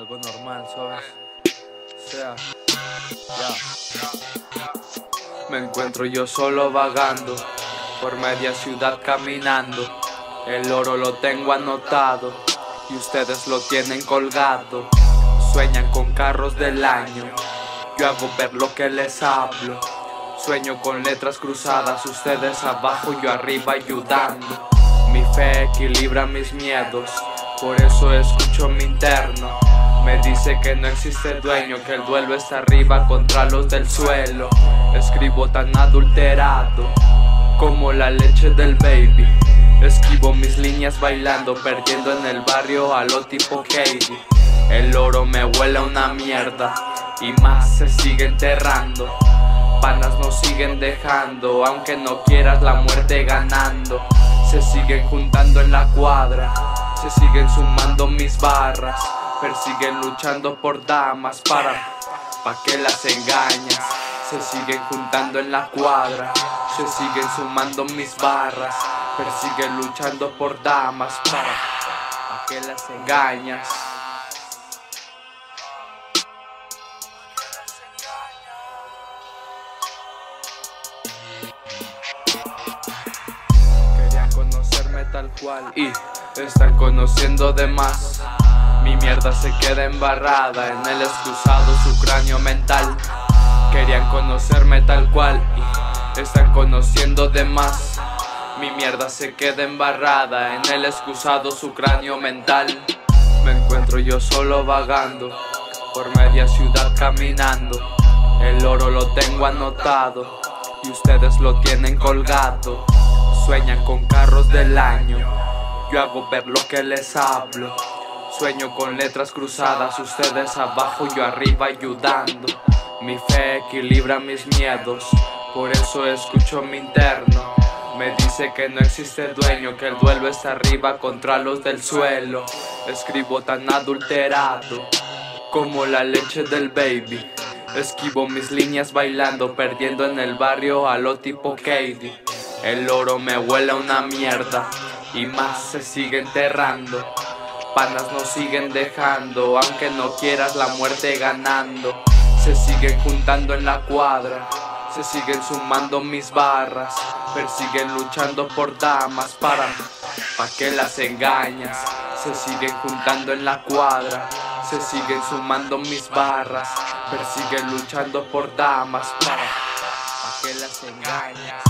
algo normal, ¿sabes? O sea, ya. Me encuentro yo solo vagando por media ciudad caminando. El oro lo tengo anotado y ustedes lo tienen colgado. Sueñan con carros del año, yo hago ver lo que les hablo. Sueño con letras cruzadas, ustedes abajo, yo arriba ayudando. Mi fe equilibra mis miedos, por eso escucho mi interno. Me dice que no existe dueño, que el duelo está arriba contra los del suelo. Escribo tan adulterado como la leche del baby. Esquivo mis líneas bailando, perdiendo en el barrio a lo tipo Katie. El oro me huele a una mierda y más se sigue enterrando. Panas nos siguen dejando, aunque no quieras la muerte ganando. Se siguen juntando en la cuadra, se siguen sumando mis barras. Persiguen luchando por damas pa' que las engañas. Se siguen juntando en la cuadra, se siguen sumando mis barras. Persiguen luchando por damas pa' que las engañas. Querían conocerme tal cual y están conociendo de más. Mi mierda se queda embarrada en el excusado su cráneo mental. Querían conocerme tal cual y están conociendo de más. Mi mierda se queda embarrada en el excusado su cráneo mental. Me encuentro yo solo vagando por media ciudad caminando. El oro lo tengo anotado y ustedes lo tienen colgado. Sueñan con carros del año, yo hago ver lo que les hablo. Sueño con letras cruzadas, ustedes abajo, yo arriba ayudando. Mi fe equilibra mis miedos, por eso escucho mi interno. Me dice que no existe dueño, que el duelo está arriba contra los del suelo. Escribo tan adulterado como la leche del baby. Esquivo mis líneas bailando, perdiendo en el barrio a lo tipo Katie. El oro me huele a una mierda y más se sigue enterrando. Panas nos siguen dejando, aunque no quieras la muerte ganando. Se siguen juntando en la cuadra, se siguen sumando mis barras. Persiguen luchando por damas pa' que las engañas. Se siguen juntando en la cuadra, se siguen sumando mis barras. Persiguen luchando por damas pa' que las engañas.